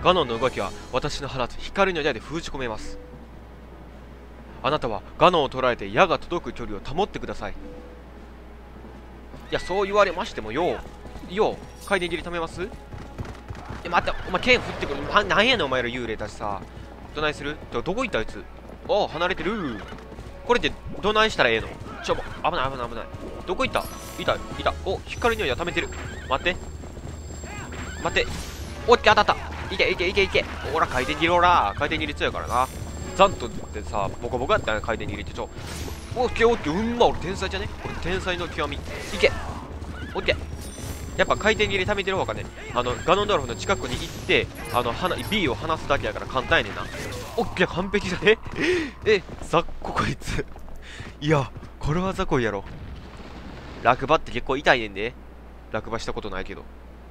ガノンの動きは私の放つ光の矢で封じ込めます。あなたはガノンを捉えて矢が届く距離を保ってください。いや、そう言われましてもよ回転切り止めます。待って、お前剣振ってくる。なんやねんお前ら幽霊だしさ。どないする？どこ行ったあいつ。離れてる。これってどないしたらええの？危ない危ない危ない。どこ行った？いた。光の矢溜めてる。待って。オッケー、当たった。いけ。ほら、回転切り回転切り強いからな。ザントってさ、ボコボコやったら回転切りってオッケー、うんま、俺天才じゃね？俺天才の極み。いけ。オッケー。やっぱ回転切り溜めてる方がね、ガノンドルフの近くに行って、B を離すだけやから簡単やねんな。オッケー、完璧じゃね？雑魚こいつ。いや、これは雑魚いやろ。落馬って結構痛いねんで。落馬したことないけど。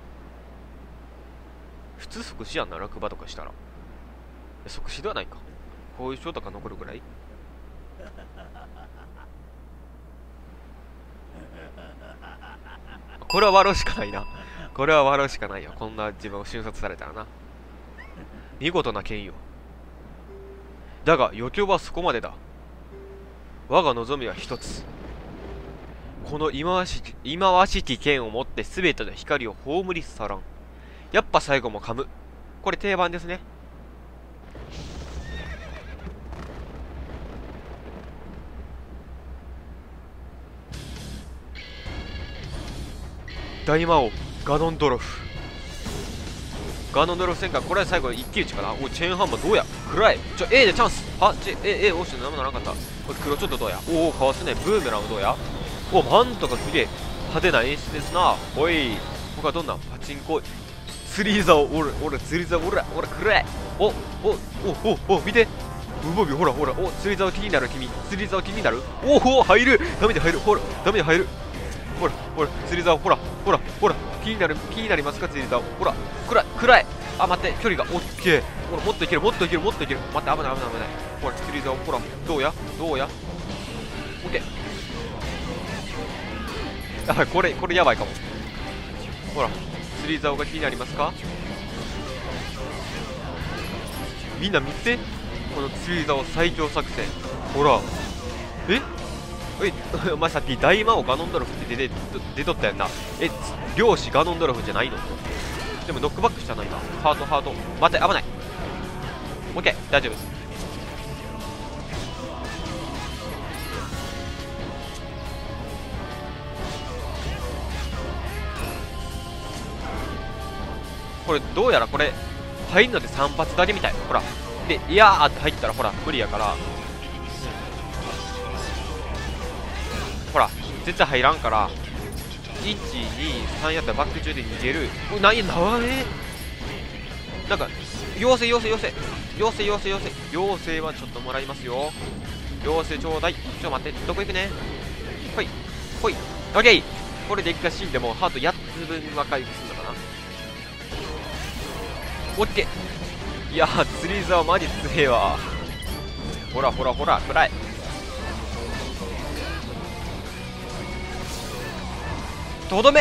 普通即死やんな、落馬とかしたら。即死ではないか。後遺症とか残るぐらい。これは笑うしかないな。これは笑うしかないよ。こんな自分を瞬殺されたらな。見事な剣よ。だが余興はそこまでだ。我が望みは一つ。この忌まわしき剣を持って全ての光を葬り去らん。やっぱ最後も噛む。これ定番ですね。大魔王ガノンドロフ戦艦、これは最後の一騎打ちかな。チェーンハンマーどうや食らえ。A でチャンス。押して何もならなかった。これ黒ちょっとどうや。かわすね。ブーメランをどうや。マントがすげえ派手な演出ですな。おい、他どんなパチンコ釣り竿、釣り竿、食らえ。見てほら、釣り竿気になる君。釣り竿気になる。入る。ダメで入る。ダメで入る。ほら、釣り竿、ほら、気になりますか、釣り竿。ほら、くらえ。待って、距離が、オッケー。ほら、もっといける。待って、危ない。ほら、釣り竿、ほら、どうや。オッケー。やばい、これやばいかも。ほら、釣り竿が気になりますか。みんな見て、この釣り竿最強作戦。ほら、お前さっき大魔王ガノンドルフって出とったやんな。漁師ガノンドルフじゃないの？でもノックバックじゃないな。ハート。待って、危ない。オッケー、大丈夫。これどうやらこれ入んので3発だけみたい。ほらで、いやーって入ったらほら無理やから、ほら絶対入らんから、123やったらバック中で逃げる。なんか妖精はちょっともらいますよ。妖精ちょうだい。待って、どこ行くね。ほいオッケー。これで一回死んでもハート8つ分は回復するのかな。オッケー。いやー、釣り竿マジ強えわ。ほらくらえ。とどめ。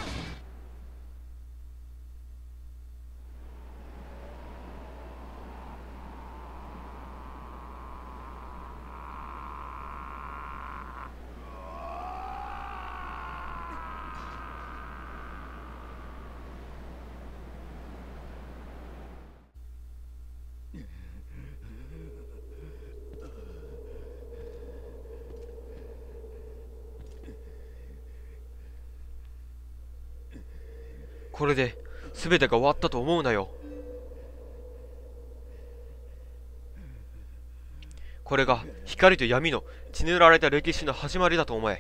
これで全てが終わったと思うなよ。これが光と闇の血塗られた歴史の始まりだと思え。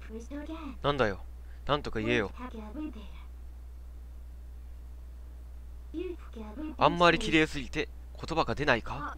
なんだよ、なんとか言えよ。あんまり綺麗すぎて言葉が出ないか。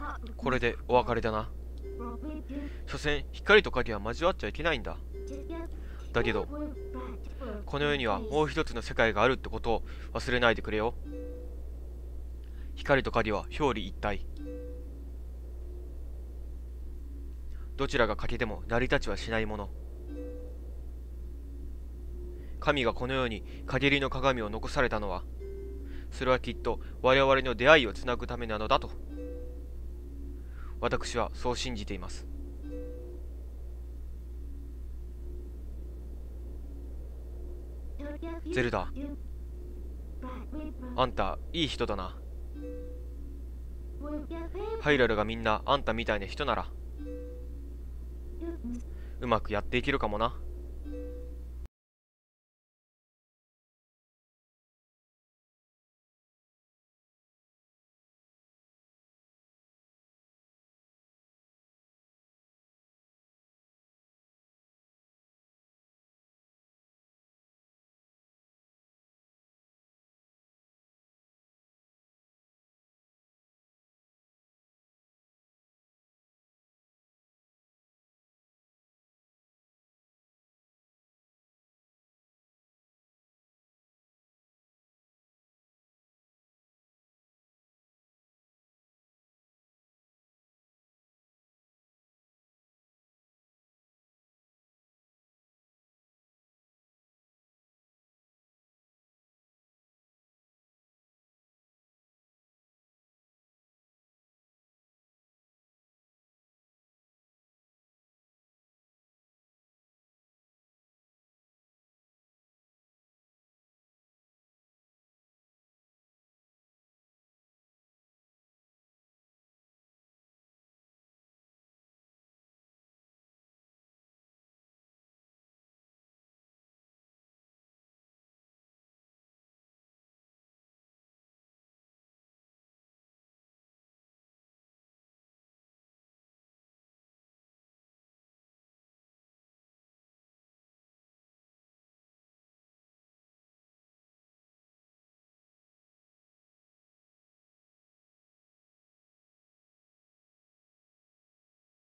これでお別れだな。所詮光と影は交わっちゃいけないんだ。だけどこの世にはもう一つの世界があるってことを忘れないでくれよ。光と影は表裏一体。どちらが欠けても成り立ちはしないもの。神がこの世に陰りの鏡を残されたのは、それはきっと我々の出会いをつなぐためなのだと、私はそう信じています。ゼルダ、あんたいい人だな。ハイラルがみんなあんたみたいな人ならうまくやっていけるかもな。